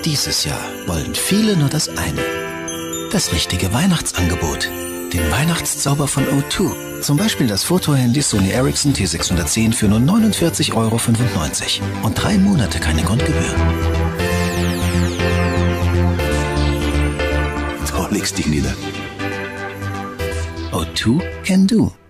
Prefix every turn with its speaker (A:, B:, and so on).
A: dieses Jahr wollen viele nur das eine. Das richtige Weihnachtsangebot. Den Weihnachtszauber von O2. Zum Beispiel das Fotohandy Sony Ericsson T610 für nur 49,95 € und 3 Monate keine Grundgebühr.
B: Da legst dich nieder.
A: O2 can do.